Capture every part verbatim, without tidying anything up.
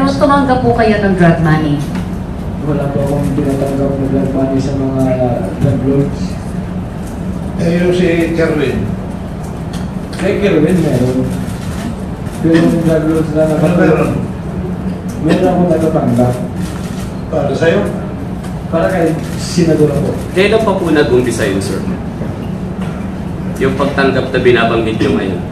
Tapos tumanggap po kayo ng drug money. Wala po akong tinatanggap na drug money sa mga drug lords. Eh, yung si Kerwin. Kay Kerwin meron. Pero yung drug lords na Ano nakapag... meron? Meron akong natatanggap. Para sa'yo? Para kay senador ako. Kailan pa po nag-umpisa yun, sir? Yung pagtanggap na binabanggit nyo ngayon.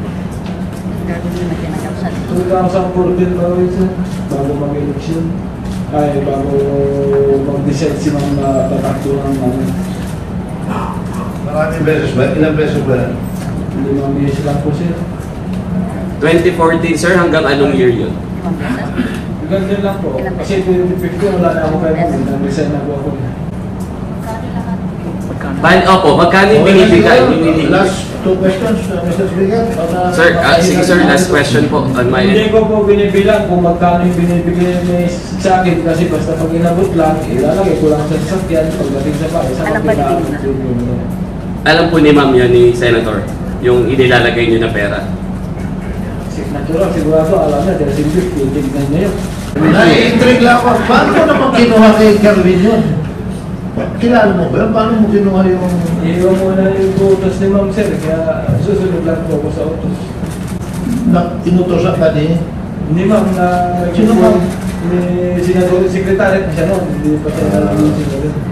two thousand fourteen pa rin sir, bago mag-election. Ay, bago mag-decide si mga tatakbo ng mga Maraming beses ba? Ilang beses ba yan? limang beses lang po sir. twenty fourteen, sir, hanggang anong year yun? Ganyan lang po. Kasi twenty fifteen wala na ako kayo namin. Nag-resign na po ako. Ban, opo, magkano yung binibigay? Binibigay. Last two questions, uh, Mister Speaker. Sir, ah, sige sir, last question po on my Hindi end. ko po binibilang kung magkano yung binibigay ni sa akin kasi basta pag inabot lang, ilalagay ko lang sa sasakyan pagdating sa bahay. Sa Alam ba ni Dina? Alam po ni ma'am yan, ni Senator, yung inilalagay nyo na pera. Natural, sigurado alam na, dahil simple, titignan niya yun. Nai-intrigue lang ako. Paano mo naman kinuha kay Kerwin yun? Kilala mo ba yun? Paano mo kinuha yung... Iiwan mo na yung utos ni Ma'am Sir, kaya susunod lang po ako sa utos. Na, inutosan ka ni... Hindi ma'am na... Sino ma'am? Ni Senador, Secretary, siya noon, hindi pa tayo alam yung Senador.